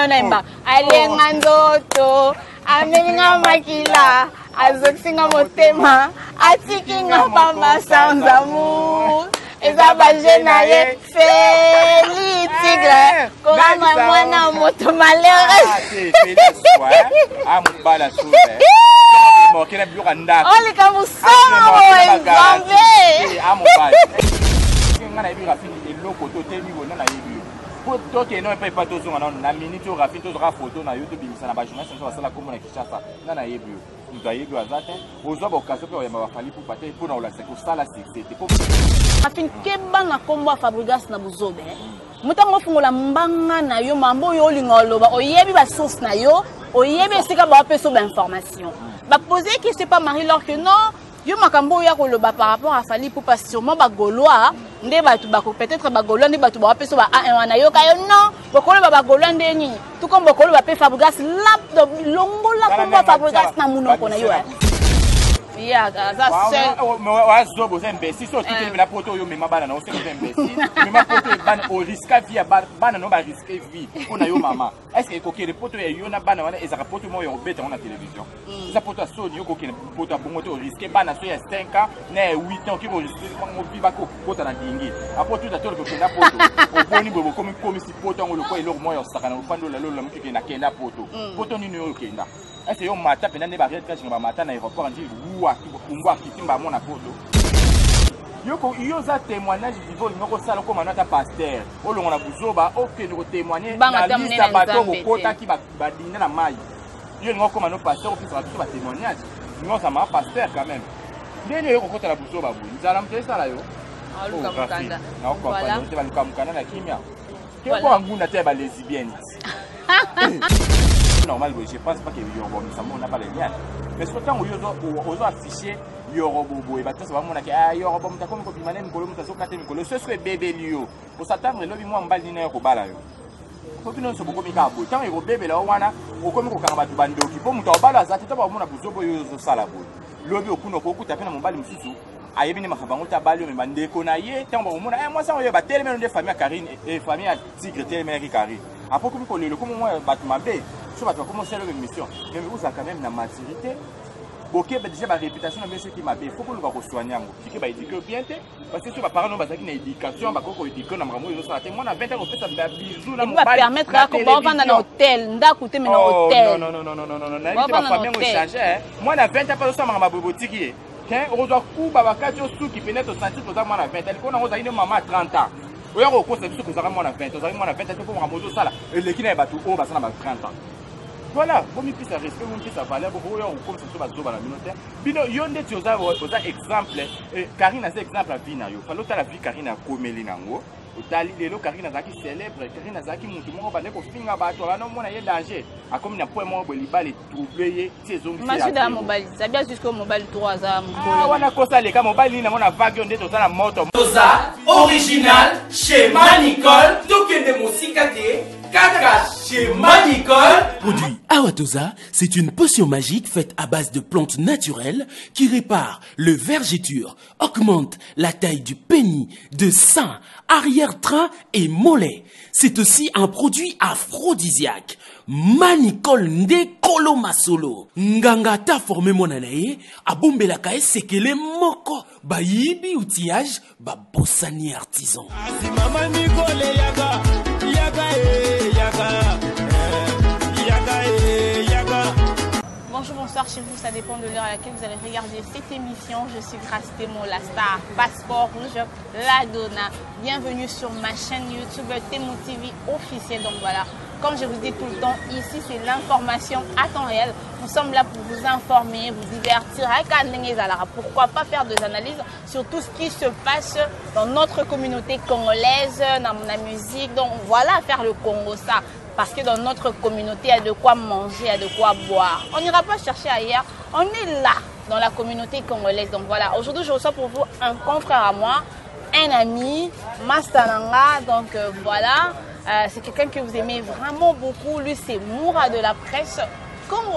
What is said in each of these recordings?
naimba alenga nzoto amenga makila azokinga motema atikinga pamba sans amour eza baje na ye Feli Tigre korama mwana moto malheureux oli kamusama exemple ngana yebi rafini eloko to temi wona na yebi to ke no pe pato zo ngana na minute rafini to ra photo na YouTube bimisa na ba journaliste so basala comme na Kinshasa na yebi nda yebi azate ozo ba okaso pe oyamba ba fali pour pater pour na ola se ko sala c'était pour rafini keba na kombo Fabregas na buzobe mutango fungola mbanga na yo mambo yo linga loba oyebi ba source na yo oyebi esika ba peso ba information ba poser que c'est pas Marie-Laure que non yo makambo ya koloba par rapport à Fali pour pas sûrement ba gaulois nde batu bako peut-être ba gaulois nde batu ba peso ba A1 wana yo kayo non bokolo ba gaulois ndeni tout comme bokolo ba pe Fabregas lap longola komba Fabregas na munoko na yo ya ça c'est wa zobo zembe si so tukeli la poto yo mema bana na o se zembe si mema poto bana o risque vie bana no ba risque vie kuna yo mama est-ce que kokele poto ya yo na bana wana ezaka poto mo yo beta na télévision ça poto so yo kokele poto bongo to risque bana so ya 5 ans na 8 ans ki bo risque mo vi bako poto na dingi apoto ta to ko kenda poto o boni bobo comme si poto ngolo ko eloko mo yo saka na ufando la lolo mukike na kenda poto ni no yo kenda est-ce que yo mata pena ne ba rien quand ba mata na aéroport ndi kungwa kitimba mona poto yoko iyo za témoignage vivant ngoko sala ko manata pasteur olongo na buzoba okende ko témoigner na lista bato ko kota ki ba dinga na mai yo ngoko mano pasteur ofisa ba témoignage ngoko sama pasteur quand même ndeni yo ko kota la buzoba bu nzala mtesa la yo aluka mukanda na ko pa nte ba luka mukanda na kimia keko anguna te ba lesbienne normal, je pense pas que Yorobo, nous n'a pas les liens. Mais surtout, on a affiché Yorobo, et bah, ça va mon accueil. Ah, Yorobo, tu as comme copie manem, colom, tu as socaté, colom, ce serait bébé lieu. Pour s'attendre, le moi en bas d'une heure au balayo. Faut nous sommes comme Mikabo. Tant que bébé là, on a, au comme au Karabatu Bando, qui peut monter au bal, ça, tu vas mon abouzobo, yo, salabo. Lobby au Kuno, tu as fait mon bal, Moussou. Ayebini makabanguta balio me bandeko na ye tango omona moi ça on yeba tellement de famille Karine et famille Tigre tellement Karine après comme le comme moi batumambe so batu commencer leur mission mais vous a quand même la maturité OK déjà ma réputation na monsieur qui m'a bien faut que nous va soigner ngo qui ba éduquer bien parce que so ba parents no bazaki na éducation ba koko éduquer na makambo yo so la moi na 20 ans on fait ça bisou na mobile permettre ko ba vendre na hôtel ndakuté mais na hôtel non na ma famille mo changer moi na 20 ans pas so ma bobotiki on doit couper bakati osu qui pénètre au senti pour moi na 20 ans qu'on a osé une maman à 30 ans oya ko kosa biso kozaka moi na 20 ans moi na 20 ans pour moi mozo sala eleki na batu o basana ba 30 ans voilà bon mi pisa respect mon pisa valeur pour oya ko comme ça bazo bala minote bino yonde tu oza exemple Karina c'est exemple à vie na yo falo ta la vie Karina komeli nango otali lelo Karina zaki célèbre Karina zaki mutu moko bale ko finga bato la no mona ye danger a comme na point mo bolibale troubler saison masuda mobile sabia jusqu'au mobile 3 za mobile wana kosa le ka mobile ni na mona vague onde to na moto Toza original chez Manicole tokende musika te Kaka chez Manicole. Produit Awatosa, c'est une potion magique faite à base de plantes naturelles qui répare le vergeture, augmente la taille du pénis, de sein, arrière-train et mollet. C'est aussi un produit aphrodisiaque. Manicole nde koloma solo. Ngangata formé monanaye, abombelaka esekele moko. Bayibi outillage, babosani artisan. Bonjour, bonsoir chez vous, ça dépend de l'heure à laquelle vous allez regarder cette émission. Je suis Grace Temo, la star, passeport rouge, la Donna. Bienvenue sur ma chaîne YouTube Temo TV officielle. Donc voilà, comme je vous dis tout le temps, ici c'est l'information à temps réel. Nous sommes là pour vous informer, vous divertir. Pourquoi pas faire des analyses sur tout ce qui se passe dans notre communauté congolaise, dans la musique. Donc voilà, faire le Congo ça. Parce que dans notre communauté, il y a de quoi manger, il y a de quoi boire. On n'ira pas chercher ailleurs. On est là, dans la communauté congolaise. Donc voilà, aujourd'hui, je reçois pour vous un confrère à moi, un ami, Mastananga. Donc voilà, c'est quelqu'un que vous aimez vraiment beaucoup. Lui, c'est Moura de la presse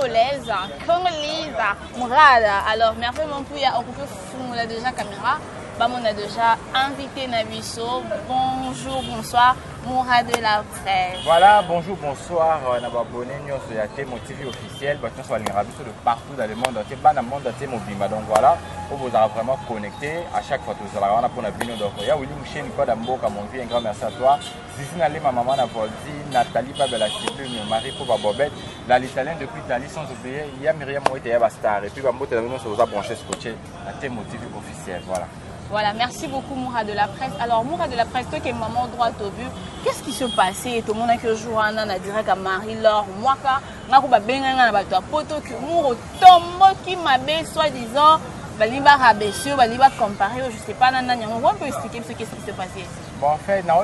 congolaise. Mourad. Alors, merci mon pouya, on peut faire déjà caméra. on a déjà invité Nabiso. Bonjour, bonsoir, Moura de la presse. Voilà, bonjour, bonsoir, on a abonné sur la Témo TV officielle, de partout dans le monde entier, dans le monde entier mobile. Donc voilà, on vous a vraiment connecté à chaque fois que vous allez pour la vidéo. Donc il y a Willy Mouché, Nicole Amboka, mon vie, un grand merci à toi. Zizine Ali, ma maman, Nathalie Babela Chibu, mon mari pour Bobette, l'Italien depuis Italie, sans oublier, il y a Myriam Moïté, Star. Et puis Bambo, tu vous a branché scotché à Témo TV officielle. Voilà. Voilà, merci beaucoup Moura de la presse. Alors Moura de la presse, toi qui es maman droite au but, qu'est-ce qui se passait? Tout le monde a que jour à direct à Marie-Laure, moi quand on poto que Moura tombe qui m'appelle soi-disant, Baliba rabaissé, Baliba comparé, je sais pas, on peut expliquer ce qui s'est passé. Bon, en fait, nous avons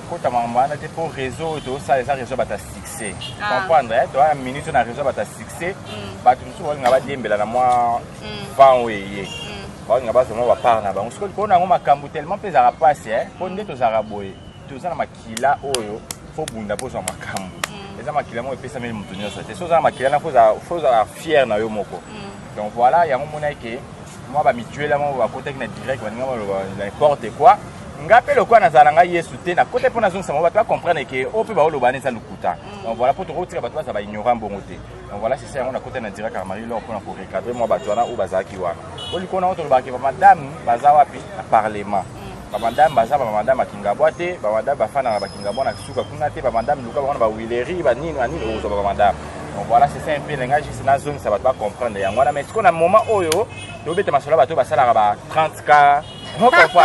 pour réseau, ça les réseaux bata succès. Comprendre, toi une minute on a réseau bata succès, bah tout ça on va dire mais là moi 20 oui. On va vraiment parler na bango. Parce qu'on a un cambu tellement pesara passer, on est aux arabois. Tout ça na makila oyo, faut bunda pour son makambu. Et ça makila mo epesa même mutunyo ça. C'est ça makila na faut fier na yo moko. Donc voilà, il y a un moment que moi ba mutuel là moi ba côté na direct ba n'importe quoi. Ngape le quoi na zalanga yesu te na côté pour na zonga ça va pas comprendre que au peut ba oloba ne ça lukuta. Donc voilà pour te retirer ba toi ça va ignorer bongo te. Donc voilà, c'est ça, on a côté na direct à Marie-Laure pour recadrer moi batwana ou bazaki wana. Oli kona on ba ke madame bazawa pi na parlement. Ba madame bazaba ba madame akinga boite, ba madame bafana ba kinga bona kisuka kuna te ba madame luka ba wileri ba nini ozo ba madame. Donc voilà, c'est ça un peu langage c'est na zone ça va pas comprendre yango na mais ce qu'on a moment oyo, do beta masola bato ba sala ba 30K. On comprend,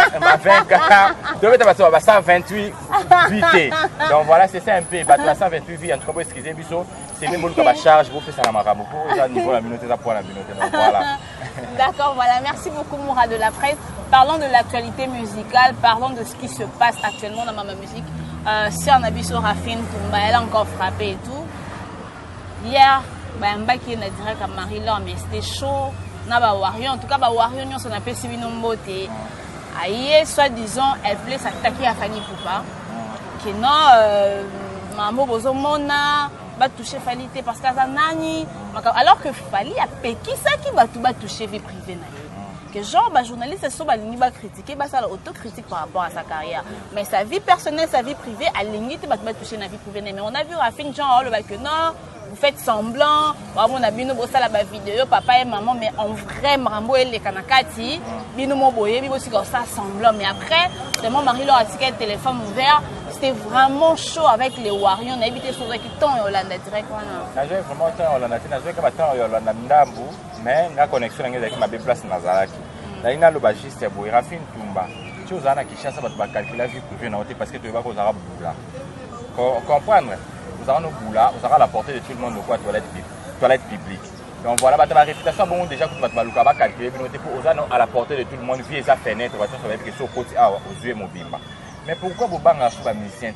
20K, donc tu vas 128 vités. Donc voilà, c'est ça un peu. Bah, 128 vies, en tout cas, excusez moi c'est même beaucoup de charge, vous faites ça dans ma rame. Pour ça, niveau la minute, ça pour la minute. Donc voilà. D'accord, voilà. Merci beaucoup, Moura de la presse. Parlons de l'actualité musicale, parlons de ce qui se passe actuellement dans ma musique. Si on a vu sur Rafine Toumba, elle a encore frappé et tout. Hier, Mba qui est direct à Marie-Laure, mais c'était chaud. En tout cas, Wario, on a appelé Sibino Mbote. Aïe, soi-disant, elle voulait s'attaquer à Fanny Poupa. Que non, maman Bozomona va toucher Falité parce qu'elle a nani. Alors que Fali a péqué ça qui va tout toucher vie privée. Que genre, journaliste, sont va critiquer, ça l'autocritique par rapport à sa carrière. Mais sa vie personnelle, sa vie privée, à limite, va toucher la vie privée. Mais on a vu Rafine, genre, que non. Vous faites semblant, on a vu la vidéo, papa et maman, mais en vrai, Marambo et les Kanakati, Bino Boye, aussi comme ça, semblant. Mais après, tellement Marie-Laure a tiré le téléphone ouvert, c'était vraiment chaud avec les Warriors. On a évité sur le temps et Hollande direct. On a vraiment temps Hollande, on a joué comme temps Hollande Ndambu, mais la connexion avec ma place Nazaraki. Là, il y a le bagiste, Rafine Toumba. Tu as un qui chasse à calculer la vie privée parce que tu vas aux Arabes. Comprendre? Vous aurez nos boulas, vous aurez la portée de tout le monde, quoi, toilette publique. Donc voilà, la réputation, bon, déjà, que tu vas calculer, vous avez à la portée de tout le monde, via sa fenêtre, vous avez que sur côté, aux yeux mobiles. Mais pourquoi vous bangez sur la musicien?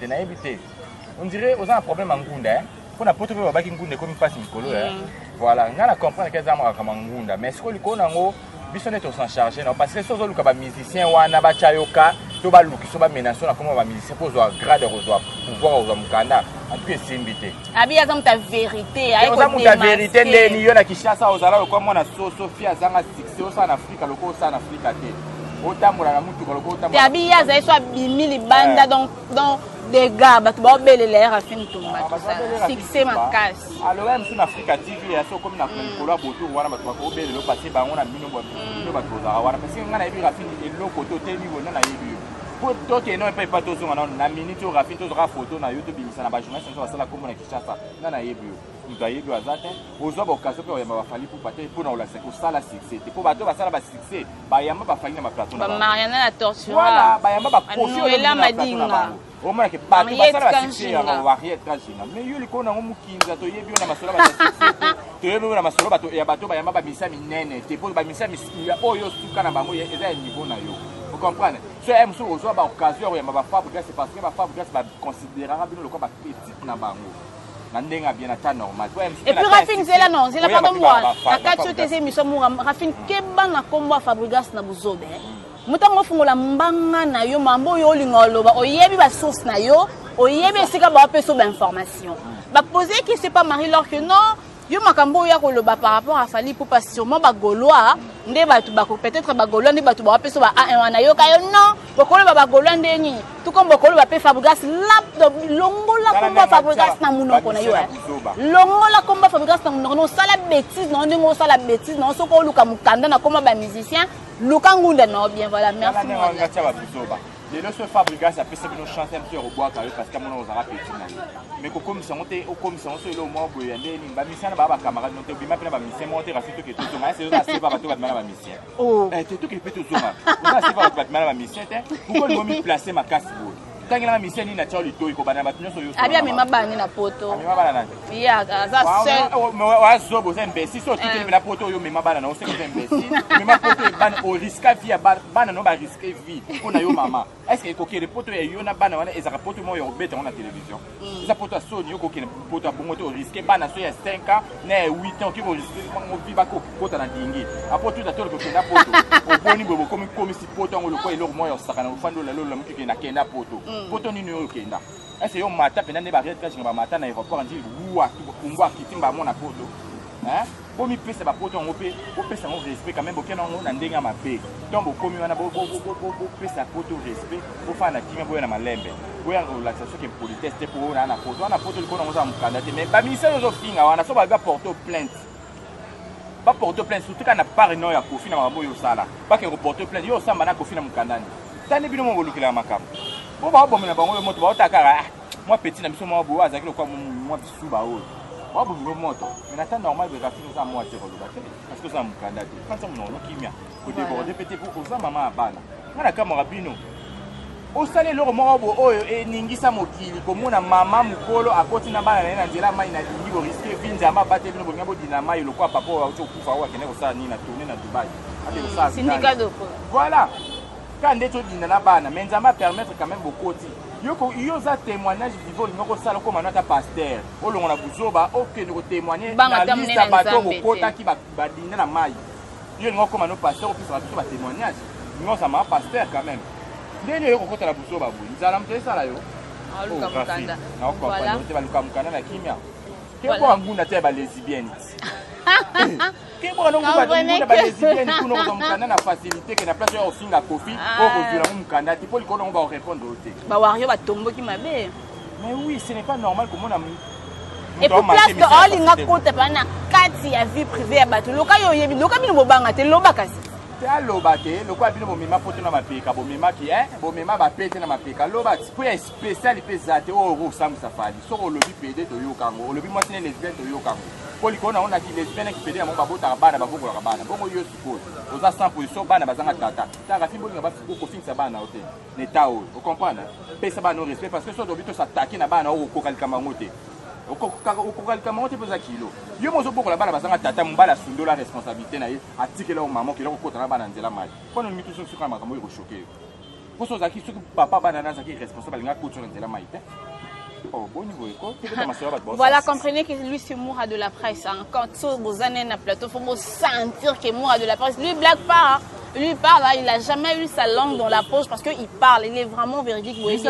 On dirait, vous avez un problème en Gunda, pour la porte de la Gunda comme une passe Nicolo. Voilà, on a compris qu'elles ont un Gunda, mais ce que nous avons, nous sommes chargés, parce que si vous avez un musicien, ou un abachayoka, tu vas menacer comment un musicien pour avoir grade de pouvoir aux Amukanda. En tout cas, c'est invité. Abi azam ta vérité. Ta vérité, ni yo na Kishasa ozala comme on a Sophia zanga succès au en Afrique, loko au en Afrique te. Otambola na mutu loko otambola. Abi yaza so bimili banda donc des gars ba to ba belele Rafine Toumba tout ça. Succès makasi. Alors même sur Afrique TV ya so comme na Kolo boto wana ba to ko belele passer ba on a bino ba to za wana parce que ngana yebi Rafine eloko to temi wona na yebi. Pour toi qui n'ont pas tous na minute au Rafine tous photo na YouTube ça na ba journaliste ça la comme na Kishasa na na yebi nous doyez à zate aux autres occasions pour yamba fali pour pater pour na c'est pour ça la succès pour bato ba ça ba succès ba yamba ba fali na ma plateau ba Mariana la torture voilà ba yamba ba confie la madinga au moins que bato ba ça la succès ya variété kajina mais yuli ko na mukinza to yebi na masola ba succès to yebi na masola bato ya bato ba yamba ba misa minene te pour ba misa misia oyo suka na bango eza niveau na yo. Vous comprenez? Si elle a une occasion, il va fabriquer, c'est parce que va fabriquer, va considérer le corps petit dans le normal. Et puis Rafine, c'est là non, c'est là pas de moi. À 4 tes émissions, Rafine, quel ban a combat fabriquer na buzobe. Mutango fungola mbanga na yo mambo yo lingoloba, oyebi ba source na yo, oyebi sika ba peso ba information. Ba poser que c'est pas Marie-Laure que non. Yo makambo ya koloba par rapport à Fally Ipupa sûrement ba Gaulois ndé batu ba peut-être ba Gaulois ndé batu ba peso ba wana yo kayo non bokolo ba Gaulois ndé ni tout comme bokolo ba pe Fabregas lap longola komba Fabregas na munoko na yo longola komba Fabregas na munoko no sala bêtise non ndingo sala bêtise non soko luka mukanda na komba ba musicien luka ngunda non bien voilà merci les deux Fabregas a fait nos chanter un peu au bois parce que mon osara petit mais comme ça monter au comme ça on se le moins boyandé ni ba mission ba camarade noté bima pena ba mission monter à tout que tout mais c'est ça c'est pas tout ba ma mission oh tout que peut tout zoma ça c'est pas ba mission pourquoi le me placer ma casse tant que la mission ni na tchao lito iko bana batunyo so yo abia mema bani na poto mema bana nani ya za seul wa zobo za mbesi so tout que na poto yo mema bana na o se ko mbesi mema poto bana o risque vie bana no ba risque vie kuna yo mama est-ce que kokere poto ya yo na bana wana ezaka poto mo yo beta na télévision eza poto so ni yo kokene poto bongo to risque bana so ya 5 ans na 8 ans ki ko risque mo viva ko poto na dingi apoto ta tolo ko na poto o boni bobo comme si poto ngolo ko eloko mo yo sakana ufando la lolo mukike na kenda poto poto nini yo kenda ese yo mata pena ne ba retraite nga ba mata na aéroport ndi ruwa kungwa kitimba mona poto hein bomi pesa ba poto ngope o pesa ngo respect quand même bokena ngo na ndenga mabe donc bokomi wana bo pesa poto respect bo fana kinga boya na malembe boya relaxation ke politesse pour na poto liko ngo za mukanda te mais ba ministère yo finga wana so ba ga porter plainte ba porter plainte surtout kana part non ya kofi na mabo yo sala ba ke porter plainte yo samba na kofi na mukandani tani bino mo bolukela makam bo ba bomela bango yo moto ba otakara moi petit na biso mo bo azaki lo kwa moi bisu ba o ba bo moto mais na temps normal be rafino za moi tero lo ba parce que ça mukanda te quand ça mo no kimia ko déborder pété pour oza mama abana ngana kamera bino osale loko mo bo oyo eningisa mokili komona mama mukolo akoti na bana na nzela mai na lingi bo risque vinja ma bate bino bo ngabo dina mai lo kwa papa wa kufa wa kene ko sa ni na tourner na Dubai ate ko sa syndicat de voilà quand ndeto dina na bana mais nzamba permettre quand même beaucoup yo za témoignage vivant ngoko sala ko manata pasteur olongo na buzoba OK ne ko témoigner na lista bato ko kota ki ba dina na mai yo ngoko mano pasteur puis ça ba témoignage ngoko ça ma pasteur quand même ndeni yo ko kota na buzoba bu nzala mtesa sala yo aluka mukanda voilà te ba luka mukanda na kimia ke ko anguna te ba lesbienne que bon on va dire ba lesbienne kuno ko mukanda na facilité que na place yo ofinga kofi o ko vira mukanda ti pour ko on va répondre au ba wario ba tombo ki mabe mais oui ce n'est pas normal comme on a et pour place que all inga kota bana kati ya vie privée ya bato loka yo yebi loka bino bobanga te loba kasi te loba te lokwa bino bomema poto na mapeka bomema ki bomema ba pete na mapeka loba ti po ya spécial pe zate o ro sam safali so ko lobi pede to yo kango lobi moi c'est lesbienne to yo kango polikona on a dit lesbienne qui pede ya mo babota bana baboko la bana bongo yo suppose oza 100% bana bazanga tata ta rafi bolinga ba ko finisa bana ote ne tao o comprendre pesa bana no respect parce que so dobito s'attaquer na bana o ko kalkama ngote okokalika mango te mpoza kilo yo mozo bokola bana bazanga tata mbala sundola responsabilité na ye atikela o mama okela kokota na bana nzela mai mpona olingi toso soki na makambo oyo ekoshoke yo mposo ozalaki soki papa bana nazalaki responsable alinga koti na nzela mai te voilà, comprenez que lui c'est Moura de la presse. Hein. Quand vous êtes dans plateau, il faut sentir que Moura de la presse. Lui, blague pas. Hein. Lui, il parle, hein. Il n'a jamais eu sa langue dans la poche parce qu'il parle. Il est vraiment véridique. Voilà,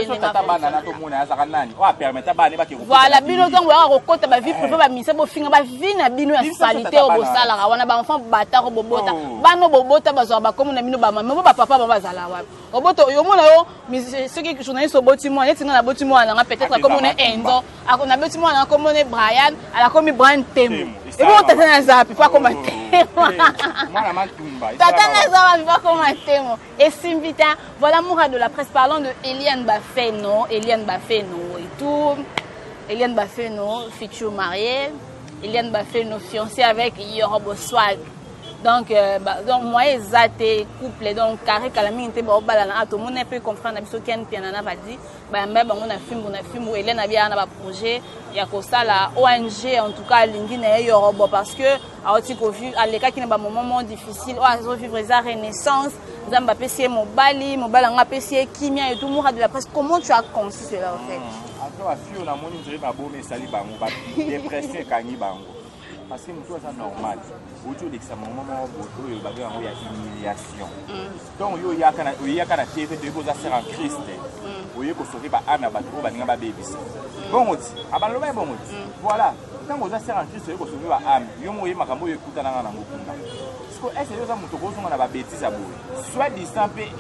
bino donc voilà, rekota ba vie privée ba misa bo finga ba vie na bino ya salité au bosala. Wana ba enfant bata ko bobota. Bano bobota bazo ba comme na bino ba mama ba papa ba zala wa. Oboto yo mona yo ceux qui journalistes au botimo, il y a na botimo na peut-être comme on est Enzo, on a botimo na comme on est Brian, ala comme Brian Temu. Et bon tata na zapi pas comme Temu. Tata na zapi pas comme Temu. Et Simbita, voilà Moura de la presse parlant de Eliane Bafeno et tout. Eliane Bafeno, future mariée. Eliane Bafeno, fiancée avec Yorobo Swag. Donc moi ezate couple donc carré kalami nte ba balana to mon peut comprendre na biso ken pianana va di ba mbeba ngona film Hélène abia na ba projet ya ko sala ONG en tout cas lingi na Yorobo parce que aoti ko vu aleka ki na ba moment difficile o azo vivre sa renaissance zamba pesi mobali nga pesi kimia et tout Moura de la presse comment tu as conçu cela en fait azo afio na moni nzeri ba bo mesali bango ba dépression kangi bango parce que nous ça normal autour de ça moment boto yo baga yango ya humiliation donc yo yakana TV de boza ser en Christ oye ko soki ba ana ba to ba ninga ba bebisa bon oti abaloba bon oti voilà Tant que vous avez en Christ, vous avez un âme, vous avez un âme, vous avez un âme. Est-ce que vous avez un bêtise à vous? Soit disant que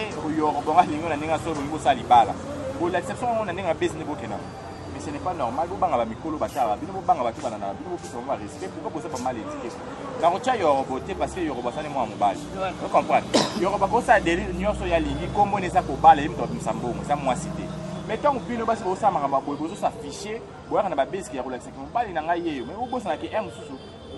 l'exception, on a un business. Mais ce n'est pas normal. Vous avez un micro, vous avez un respect. Pourquoi vous avez mal éduqué? Dans le cas, il y a un beauté parce que il y a un mobile. Vous comprenez? Il y a un beauté à délire, il y a un comme on est à Kobal, il y a un moi cité. Mais tant que vous avez s'afficher, vous avez un bébé qui a relaxé. Vous parlez d'un aïe, mais vous avez un sous.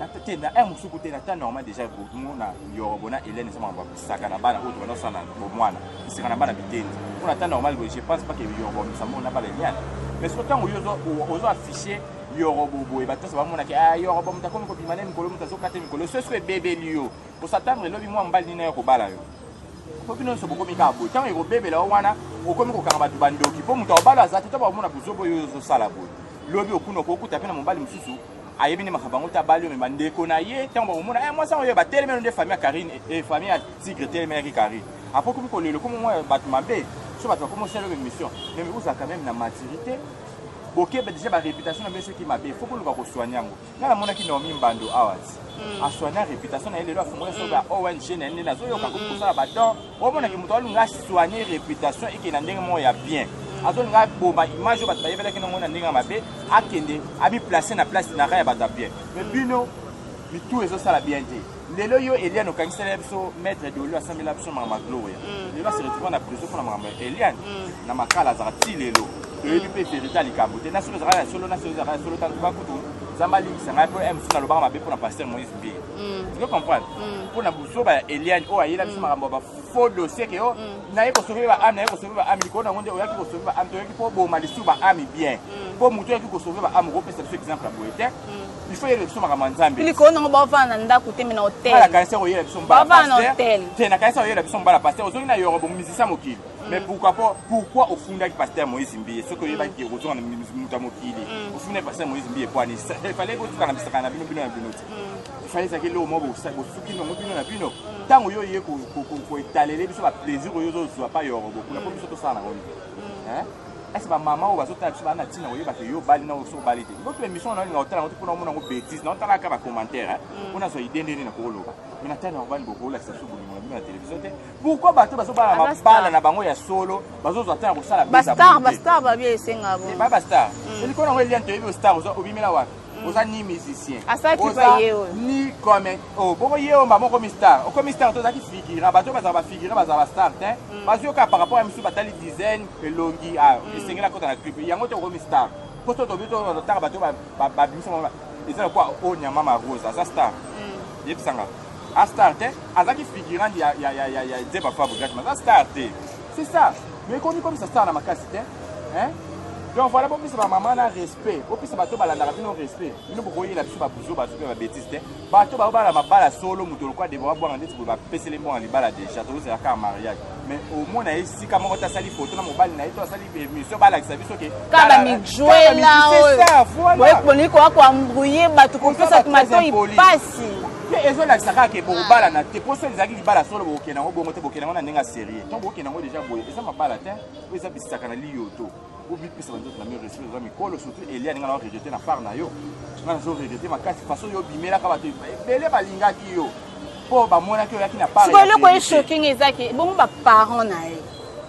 Un sous côté d'un normal déjà pour nous, il y a un Hélène et ça n'a pas la route, on a ça pour moi. C'est un abat habité. On attend normal, je ne pense pas qu'il y a un bon ça n'a pas les liens. Mais ce temps où vous avez affiché, il y a un bobo et bateau, ça va mon accueil. Il y a un bon comme copie manem, colombe, tazo, catem, colo, ce serait bébé lieu. Pour s'attendre, le moi en balle d'inaire au balayo. Faut que nous soyons beaucoup mieux. Quand il y a un bébé là, on a au comme au carabatu bando qui peut monter au bal à ça, tu vas voir mon abouzo boyo salabo. L'objet au kuno koku tapé dans mon bal mususu. Aïe bien ma ta balio mais mandé konaye. Tant bon mon moi ça on y a battu les de famille Karine et famille à Tigre tel mais Karine. Après comme le comme moi battu ma bé. Je vais commencer la mission. Mais vous avez quand même la maturité. Ok, déjà ma réputation est ce qui m'a bien. Il faut que nous nous soignions. Là, la monnaie qui nous mis bando awat. À soigner la réputation, elle est là. Faut que nous ONG n'est pas là. Pour ça, badon. Au moins que nous devons soigner réputation et que nous devons y bien. Alors nous avons bon image au bataille avec que nous avons n'enga mabé. À kende, à bien placer na place na rien bata bien. Mais bino, tout est ça la bien dit. Les loyaux Eliane au cancer maître de l'eau à 100 000 absents ma gloire. Les lois se retrouvent dans la prison pour la maman Eliane. Na makala zarati les lots. Le peut véritablement les caboter. National solo tant que bakutu. Zambali c'est un peu sur le bar pour la pasteur Moïse Bié. Tu comprends? Pour la bousso ba Eliane o ayela biso makambo ba faux dossier que o na yeko sauver ba âme na yeko sauver ba âme ko na ngonde o yaki ko sauver ba âme to yaki po bo malisu ba âme bien. Po muto yaki ko sauver ba âme ko pesa exemple à boete. Il faut y aller sur ma nzambe. Il ko na ba va na ndako te na hôtel. Ala kanisa o yela biso ba pasteur. Te na kanisa o yela biso ba pasteur. Ozo na yoro bo musicien mokili. Mais pourquoi au fond du pasteur Moïse Mbié ce que il va qui retourne à mokili. Au fond du pasteur Moïse Mbié quoi ni il fallait que tu kana bisaka na bino bino na bino. Il fallait ça que le mot bo ça bo suki no bino na bino. Tant yo yé ko étaler biso ba plaisir yo zo soit pas yoro bo. Na ko biso to ça na ngoni. Hein? Est-ce que maman ou bazota biso ba na tina o yeba ke yo bali na o so bali te. Notre émission na ngota na pour na mona ngo bêtise na tala ka ba commentaire. On a so idée ndeni na ko loba. Mais na tana on va ngo la ça so bo na télévision te. Pourquoi bato baso ba na bala na bango ya solo bazo zo tana ko sala basta ba bien senga bo. Ba basta. Il ko na ngo lien te yo star o bimela wa. Oza ni musicien. Asa ki ba yeo. Ni comme oh boko yeo ba moko star. O comme star to za ki figure bato baza ba figure baza ba star te. Parce que par rapport à monsieur batali dizaine elongi a esengela kota na clip. Yango to comme star. Poto to bito to ta bato ba biso ma. Eza quoi o nyama ma rose asa star. Yebi sanga. A star te azaki figurant ya Deba Fabu Gatman. A star te. C'est ça. Mais qu'on dit comme ça star na makasi te. Hein? Donc voilà pour ça maman a respect. Au plus bateau balanda rapino respect. Nous pour voyer la biso ba buzo ba tuka ba bêtise te. Bateau ba ba la mabala solo muto quoi de boire boire ndeti pour ba pese les mots en libala déjà to c'est un mariage. Mais au moins na ici comme on ta sali photo na mobile na to sali émission ba la service OK. Kaba mi jouer là. C'est ça voilà. Ouais boni ko embrouiller bateau ko ça matin il passe. Et zo la saka ke bo bala na te poso ezaki libala solo bo kena ngo bongo te bo kena ngo na ndenga sérieux. Donc bo kena ngo déjà boye. Et ça mabala te. Ou ça bisaka na lioto. Oublie que ça va être la meilleure respect de Mikolo surtout Eliane nga na rejeter na part na yo nga na zo rejeter makasi façon yo bimela ka bato bele balinga ki yo po ba mona ki yo yaki na part ce que le ko shocking ezaki bon ba parents na ye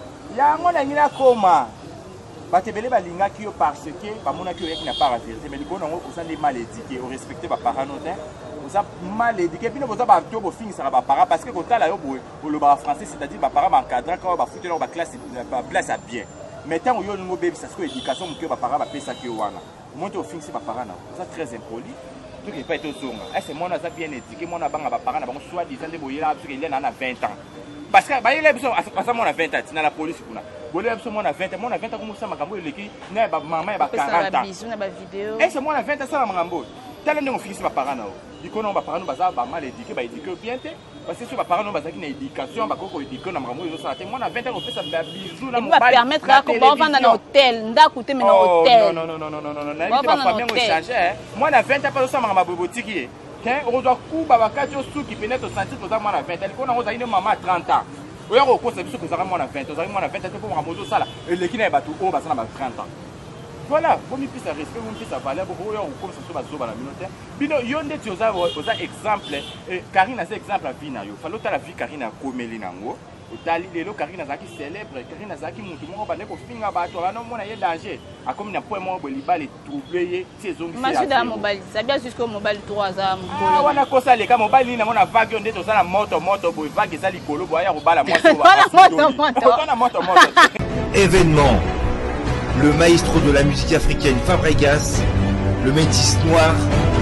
ya ngona ngina koma bato bele balinga ki yo parce que ba mona ki yo yaki na part la vérité mais likono ngo osa ndi mal éduqué o respecter ba parents notin osa mal éduqué bino boza ba to bo finisa ba parents parce que kotala yo boye le ba français c'est-à-dire ba parents encadrant quand ba fouter ba classe ba place à bien. Mais tant que nous bébé ça que l'éducation que mes parents va payer ça que wana moi tu finis mes parents là ça très impoli tout n'est pas été au zonga est-ce moi on a bien éduqué moi on a banga mes parents là soit disant de boyer là parce qu'il y en a 20 ans parce que bah il a besoin à ça moi on a 20 ans dans la police kuna boyer là moi on a 20 ans moi on a 20 ans comme ça makambo eleki na ba maman ba 40 ans bisou na ba vidéo est-ce moi on a 20 ans ça la makambo tellement on finit mes parents là dikono ba parents ba za ba mal éduqué ba éduqué bien te parce que si mes parents n'ont pas une éducation ba koko éduqué na makambo yo ça moi on a 20 ans on fait ça bisou là mon va permettre là qu'on va vendre dans hôtel nda coûter mais dans hôtel non na pas bien changer moi on a 20 ans pas ça makambo botiki hein on doit couper ba kati sou qui pénètre sentir que ça moi on a 20 ans qu'on a on a une maman 30 ans oyo ko ko ça biso que ça moi on a 20 ans moi on a 20 ans pour makambo ça là et l'équipe na ba tout o ba ça na 30 ans Voilà, vous me faites respect, vous me faites valeur, vous voyez, comme ça se passe dans la minute. Bino, yonde tu as exemple, Karine a cet exemple à Vina, il faut la vie Karine a comméli nango. Otali lelo Karine Zaki célèbre, Karine Zaki mutu moko bande ko finga bato là non mona ye danger. A comme na point mo boliba les troubler saison qui. Masuda mobile, ça bien jusqu'au mobile 3 ans. Ah wana kosa le ka mobile ni na mona vague onde to sala moto boy vague za likolo boya ko bala moto. Voilà moto. Événement. Le maestro de la musique africaine Fabregas, le métis noir.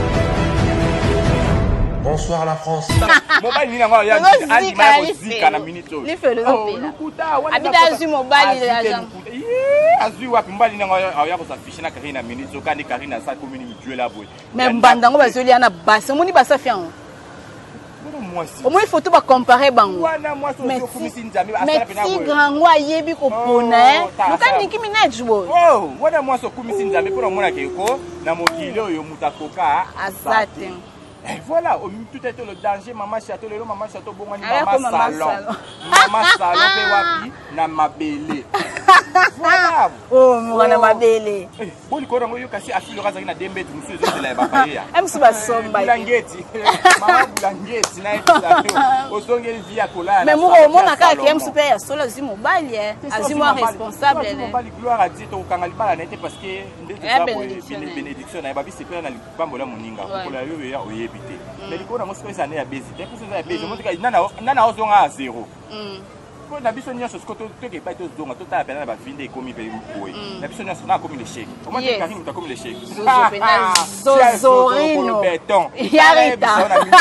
Bonsoir la France. Mobile ni na ngwa ya andi ma ko zika na minute. Ni fait le lukuta wana. Abida zu mobile ya jam. Azui wapi mbali na ngwa ya ko s'afficher na Karine na minute zo kandi Karine sa commune mi Dieu la boy. Mais mbanda ngo bazoli ana basi moni basa fian. Au moins il faut tout comparer bango. Mais si grand wa yebi ko pona, luka niki minage boy. Oh, wana moi so kumisi nzambe pour mona keko na mokili oyo mutakoka azate. Et voilà, tout est le danger, maman château, le maman château, bon, maman salon. Maman salon, pe wapi, na mabele. Voilà. Oh, mwana mabele. Bon, il korango yo kasi afi le razaki na dembe tu musu zo de la bapaya. Em suba somba. Bulangeti. Maman bulangeti na episa. Osongeli via kola. Mais mo mona ka ki em super ya solo zimo bali azimo responsable. Bali gloire à Dieu to kangali bala na été parce que ndete bénédiction na babi c'est pas na libambola moninga. Kola yo ya oye. Mais les cours sont des années à baiser. Dès que vous avez baisé, nana aux à zéro. Quand la bisonia sur ce côté, tu n'es pas tous dons, tout à l'heure, la fin des commis vers une la bisonia sur comme les chèques. Comment tu carines comme les chèques? Zozorino. Béton. Yarita.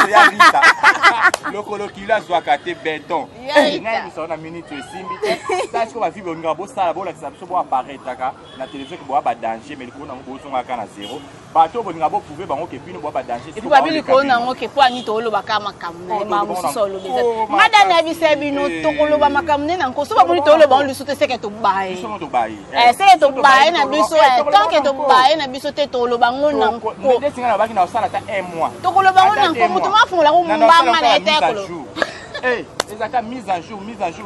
Le colloquila soit caté béton. Yarita. Nous sommes en minute simbi. Ça, ce qu'on va vivre, on va bosser la boule, ça va apparaître la télévision qui va danger, mais le coup, on va bosser à zéro. Bateau bon ngabo pouvoir bango ke puis no boba danger. Et puis babili ko na ngo ke po ani to lo baka makamne ma musolo beza. Ngada na bise bino to ko lo ba makamne na ko so ba boni to lo ba lu sote se ke to bae. So to bae. Se to bae na biso tant que to bae na biso te to lo ba ngo na ko. Mais singa na baki na sala ta un mois. To ko lo ba ngo na ko mutu ma fun la ko mbanga na ete ko lo. Eh, ezaka mise à jour,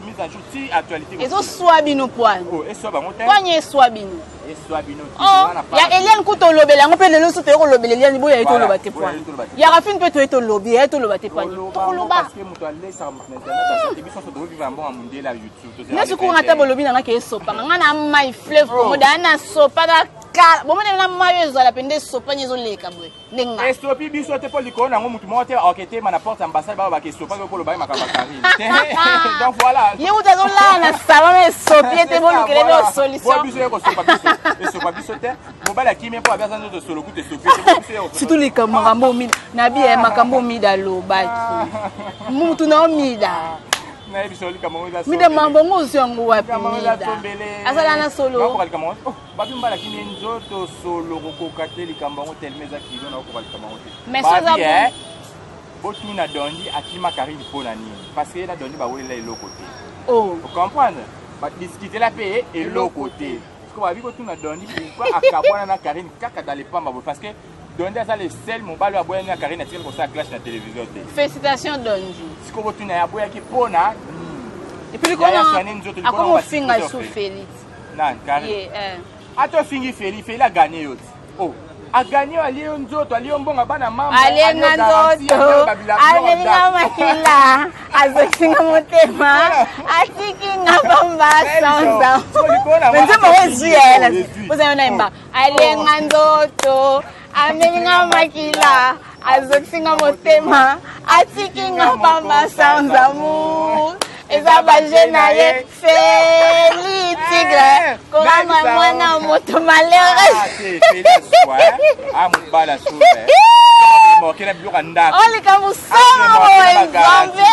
si actualité. Ezo swabino poan. Oh, et swaba motel. Poanye swabino. Et swabino. Oh, ya Eliane kuto lobela ngo pe lelo sote ko lobela Eliane boya ito lo bate poan. Ya Rafine pe to ito lobi, ito lo bate poan. To lo ba. Parce que muto aller sur internet, biso so do vivre bon monde la YouTube. Na suku ngata bolobi na ke sopa. Ngana mai fleuve ko modana sopa da kala. Bo mona na mayo ezala pende sopa nyezo leka boy. Nenga. Et sopi biso te poli ko na ngo mutu mote enquêter na porte ambassade ba ke sopa ko lo ba makaba Karine. Donc voilà. Ye uta zo la na salon e sopi te bolu kele do solution. Bo biso ko sopa biso. Et sopa biso te. Mobala ki me po abia zanzo de solo ku te sopi. Surtout les makambo mi na bi e makambo mi da lo ba. Mutu na mi da. Na biso li kamo da. Mi da mambo ngozi yangu wapi mi da. Asala na solo. Ko kamo. Oh, babi mbala ki mi nzoto solo ko kateli kamo hotel meza kilo na ko kamo hotel. Mais ça va. Botu na dondi akima Karine pona nini parce que na dondi ba wele l'autre côté. Oh, vous comprenez? Ba discuter la paix et l'autre côté. Parce que ba botu na dondi pour akabona na Karine kaka dans les pamba parce que dondi ça le seul mon balo aboya na Karine na tiré comme ça clash na télévision. Félicitations dondi. Ce que botu na aboya ki pona. Et puis comment comment finga sous Félix? Non, Karine. Ato fingi Félix a gagné yot. Oh. A gagné à Léon Nzoto, à Léon Bonga bana mama. Allez Nzoto. Allez na makila. Azokinga motema. Atikinga bamba sanza. Benzema wezu yela. Uza na imba. Allez Nzoto. Amenga makila. Azokinga motema. Atikinga bamba sanza mu. Eza baje na ye Félix Tigre koma mwana moto malheureux amubala super mokela biyoka ndako oli kamusama wenzambe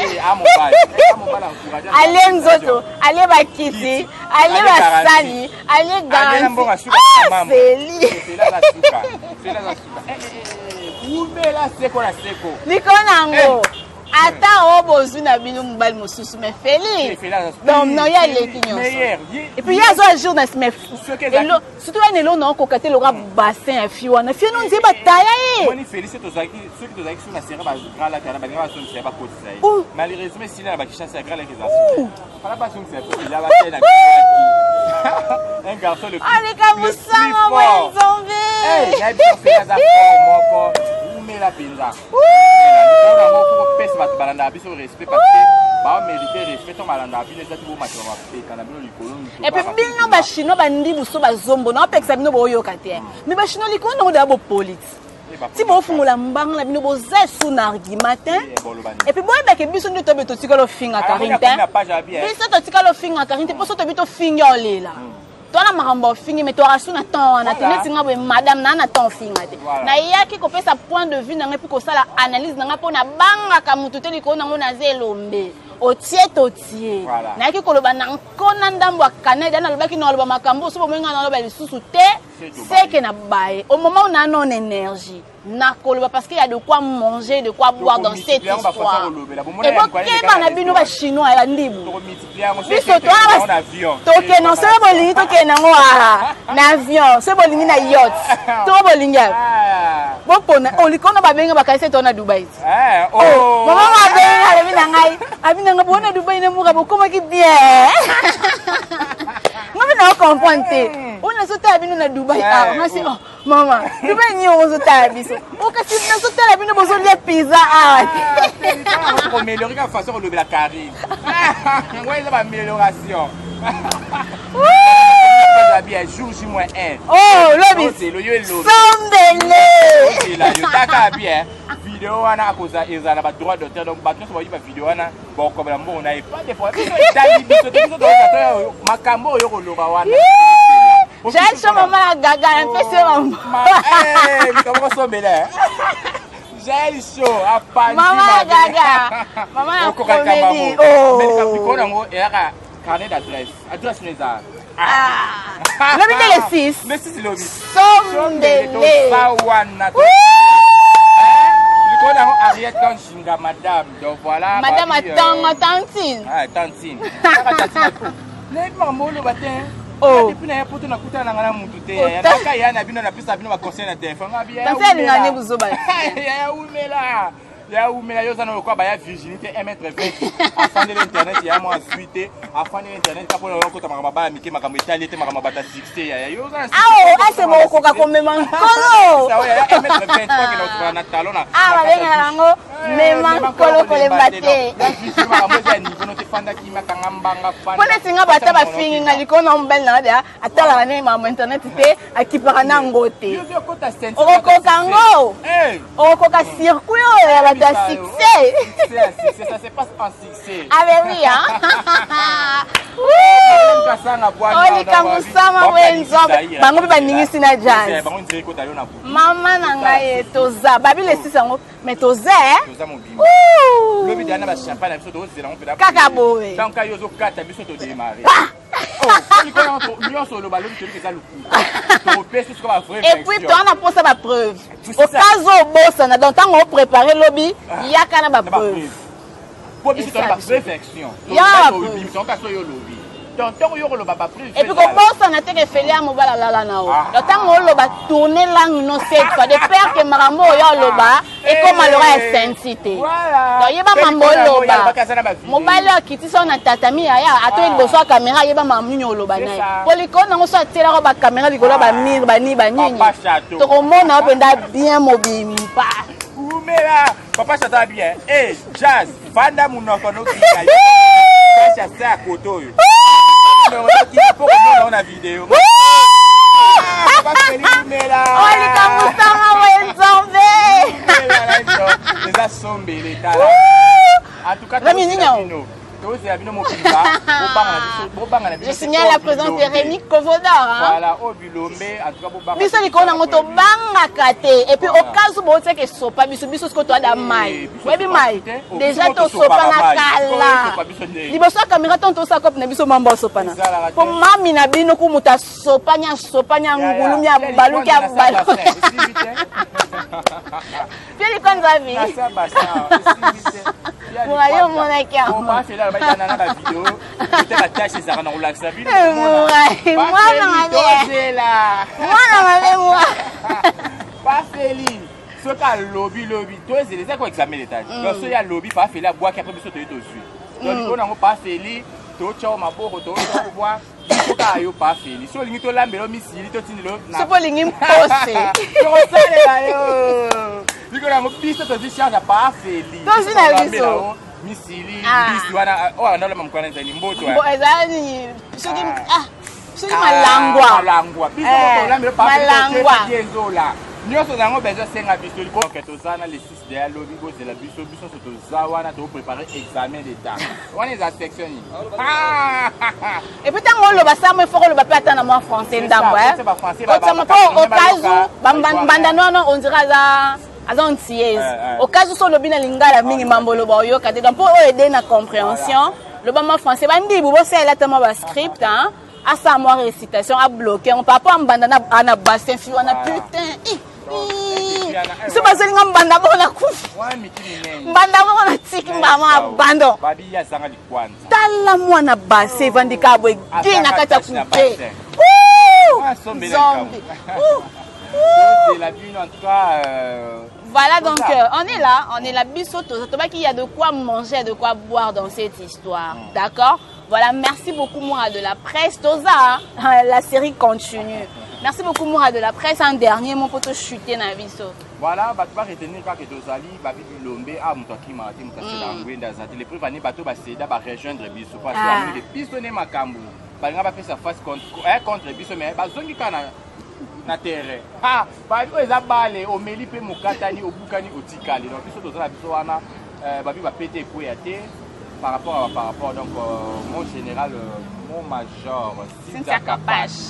ale nzoto ale bakiti ale basali ale gansi Félix likonango ata obozu na bino mobali mosusu mais Félix donc non ya leki nyonso et puis ya zo journaliste mais surtout un elo non kokate le bassin a fi wana fi no nzi bataya ye moni Félix to zaki ceux qui to zaki sur la série ba grala kana ba ngaba son ba ko tsai malheureusement si la ba kisha sa grala les enfants fala ba son c'est il a ba tena Un garçon le plus, Oh, les gars, vous savez, moi, ils ont vu. Hey, j'ai bien fait la fort, où met la pinza. Respect parce que bah mériter respect ton malanda bien ça tout match on va faire quand même le et puis bien ba chinois bandi buso ba zombo na peksa bino boyo kate mais ba chinois liko na da bo police ti bo fungola mbanga na bino bo zesu na argumentin et puis boy ba ke biso ndo to beto tikalo finga karintin biso to tikalo finga karintin poso to bito finga olela toi na makambo fingi mais toi rasu na temps na teneti nga boy madame na temps finga te na yaki ko pesa point de vue na ngai pour sala analyse na nga pona banga ka mutu te liko na ngo na zelombe otie na yaki koloba na nkona ndambo ya Canada na lobaki na loba makambo so bomenga na loba lisusu te c'est que na baye au moment où on a non énergie na koloba parce qu'il y a de quoi manger, de quoi boire dans cette histoire. Et bon, qu'est-ce na bino ba chinois ya ndibu. Biso to na avion. Toke non c'est bolingi toke na ngwa na avion, c'est bolingi na yacht. To bolingi. Bon pona on likona ba benga ba kaise to na Dubai. Oh, maman ma benga abi na ngai. Abi na ngabona Dubai na muka bokoma ki bien. Ngami na comprendre. On a sauté abi na Dubai. Ah, ngasi oh maman, Dubai ni on sauté abi. O kasi na sauté abi na bozo le pizza ah. Pour améliorer la façon de lever la carré. Ouais, c'est amélioration. Jour J-1. Oh, lobby. C'est le yo lobby. Sandele. C'est là, yo taka bien. Vidéo wana akoza ezala ba droit d'auteur donc ba tout ba vidéo wana bon comme la on a pas de problème. Tali biso to makambo yo ko loba wana. J'ai chaud maman gaga un peu sur maman. Eh, comment ça me là? J'ai chaud à pas. Maman gaga. Maman comédie. Oh. Mais Capricorne en gros era carnet d'adresse. Adresse les arts. Ah. L'homme de le 6. Le 6 l'homme. Sondele. Sawana. Quand on arrive quand Shinga madame donc voilà. Madame attend tantine. Ah tantine. Les mamans le matin. Oh. Depuis na poto na kuta na ngana mutu te ya naka ya na bino na pesa bino ba conseil na téléphone ngabia. Pensez ngane buzoba. Ya umela yo sana lokwa ba ya virginité 1m20 afande l'internet ya mo ensuite afande l'internet ka pona lokota makamba ba mike makamba etali te makamba bata 6 ya yo sana. Ah c'est bon ko ka komema nkolo. Ça ya 1m20 kwa ke lokwa na talona. Ah ba benga nango mema nkolo ko le bate. Pona singa bata ba fingi ngali ko na mbel na dia atala na mama internet te akipaka na ngote. Oko kango. Oko ka circuit ya bata succès. Ça se passe en succès. Avec oui hein. Oli kamusama wenzo bango bi baningisi na jazz. Mama na ngai toza babi le sisango mais toza le bidana ba champagne biso to zela on peut kaka bowe. Donc ayo zo kata biso to démarrer. Et puis tu en as posé ma preuve. Au cas où bossa na donc tant on préparer lobby, il y a kana ba preuve. Pour biso to ba réflexion. Ya lobby. Donc tant yo lo ba preuve. Et puis ko bossa na te ke felia mobala la na o. Donc tant on lo ba tourner langue no cette fois de peur que marambo yo lo ba et comme alors est sensibilité. Donc yeba mambo lo ba. Mobile akiti so na tatami ya ato liboso caméra yeba mamunyo lo ba na. Poliko na ngo so atela ko ba caméra likolo ba mir ba ni ba nyinyi. To ko mona penda bien mobimpa. Oumela, papa chata bien. Eh, jazz, fanda munoko no kika. Ça c'est à koto yo. Mais on a dit pour on a vidéo. Papa Félix Oumela. Oli kamusama wenzombe. Les assombes les tala. En tout cas, je signale la présence de Rémi Kovodar. Voilà, au Bilombe, en tout cas, biso likona moto banga kate et puis au cas où bote que sopa biso biso ko to da mai. Webi mai. Déjà to sopa na kala. Liboso caméra ton to sa cop na biso mambo sopa na. Po mami na bino ku muta sopa nya ngulu nya balu kya balu. Puis les konzavi. Mourayo monakia. On va faire la vidéo. Peut-être la tâche ça rend relax la vidéo. Moi pas Félix. Ce qu'a lobby toi c'est les quoi examiner les tâches. Donc ce y a lobby pas Félix boire qu'après biso to dessus. Donc on n'a pas Félix to chao maboko to boire Bisoka yo pas feli. So lingi to lambelo misili to tindelo. C'est pour lingi mpose. Niko na biso to zishanga pas feli. To zina biso. Misili biso wana wana la mkwana nzani mboto. Bo ezali soki soki malangwa. Malangwa. Biso ko lambelo pas feli nzola. Nyonso nango besoin senga biso liko que tozana les 6 de lobby go de la biso biso so tozawana to préparer examen d'état. On est à section ni. Et puis tant on le basa moi faut le bapé attendre moi français ndambo hein. C'est pas français ba. Au cas où banda non on dirait ça azontiez. Au cas où so le bina lingala mingi mambolo ba yo kate donc pour aider na compréhension le bama français bandi bo c'est là tellement ba script hein. À sa moi récitation à bloquer on papa en bandana ana bassin fi on a putain. C'est pas ça que mbanda bona kufi. Mbanda bona tiki mama bando. Babi ya zanga di kwanza. Tala mwana base vandika boy gina kata couper. Zombie. C'est la vie en tout cas. Voilà donc on est là bisoto. Toba qu'il y a de quoi manger, de quoi boire dans cette histoire. D'accord? Voilà, merci beaucoup Moura de la presse. Toza, la série continue. Merci beaucoup Moura de la presse. Un dernier mot pour te chuter dans la vie. Voilà, tu vas retenir que Tozali, Babi Lombe, Moutaki Marati, Moutaki Langwenda, les prix vanés, Bato Baseda, va rejoindre Bisso. Parce que les pistonnées Makambu, Balanga va faire sa face contre Bisso, mais Bazongi Kana na terre. Ah, Babi Ezabale, Omeli Pe Mokatani, Obukani, Otikali. Donc, Bisso Tozala, Bisso Wana, Babi va péter Kouyate. Par rapport donc mon général mon major Cynthia Kapache.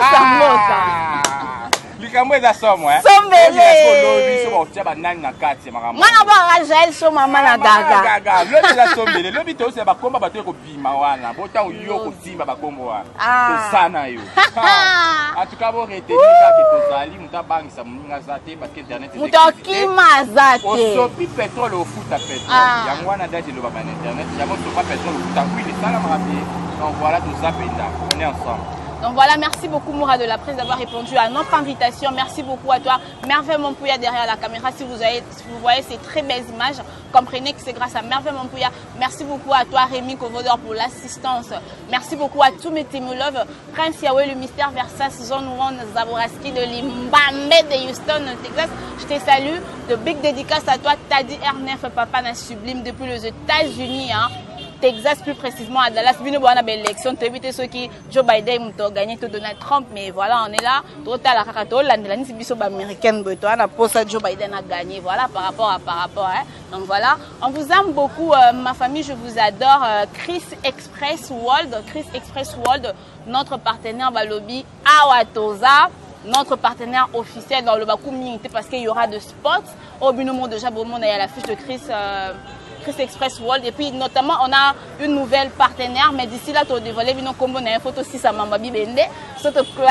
Likambo eza somo hein. Sombele. Biso ba tia ba nani na kati makambo. Mwana ba Rachel so mama na gaga. Gaga. Lobi la sombele. Lobi to se ba komba ba to ko bima wana. Bota yo ko timba ba kombo wa. To sana yo. En tout cas bo retenir que tozali muta bangisa muninga zate parce que internet est. Mutoki mazate. Osopi pétrole au futa pétrole. Yango wana date lo ba na internet. Yango so pas pétrole au futa huile sala marabi. Donc voilà tout ça penda. On est ensemble. Donc voilà, merci beaucoup Moura de la presse d'avoir répondu à notre invitation. Merci beaucoup à toi, Merveille Mompouya derrière la caméra. Si vous voyez ces très belles images, comprenez que c'est grâce à Merveille Mompouya. Merci beaucoup à toi Rémi Kovodor pour l'assistance. Merci beaucoup à tous mes Témolove, Prince Yahweh, le mystère Versas, Zone One, Zaboraski de Limbambe de Houston, Texas. Je te salue. De big dédicace à toi, Tadi Ernef, papa na sublime depuis les États-Unis. Hein. Texas, plus précisément à Dallas. Bino bonne élection. Tu évites ceux qui Joe Biden ont gagné tout Donald Trump, mais voilà, on est là. Total la kakato l'année c'est biso américaine beto na pour ça Joe Biden a gagné. Voilà par rapport hein. Donc voilà, on vous aime beaucoup ma famille, je vous adore. Chris Express World, notre partenaire Balobi Awatoza. Notre partenaire officiel dans le Bakou Minité parce qu'il y aura de spots. Au binomo déjà, bon, on est à la fiche de Chris Express World. Et puis, notamment, on a une nouvelle partenaire. Mais d'ici là, tu as dévoilé une photo si ça m'a bibendé. Donc, on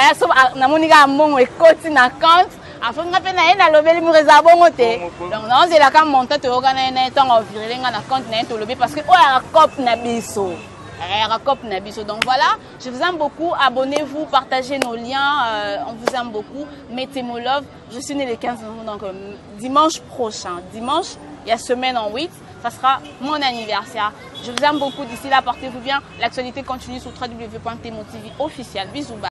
c'est la cam monter, tu organises un temps à virer un compte parce que la COP n'a biso. Donc voilà, je vous aime beaucoup. Abonnez-vous, partagez nos liens. On vous aime beaucoup. Mettez mon love. Je suis née le 15 novembre, donc dimanche prochain. Dimanche, il y a semaine en 8. Ça sera mon anniversaire. Je vous aime beaucoup. D'ici là, portez-vous bien. L'actualité continue sur www.tmontv officiel. Bisous. Bye.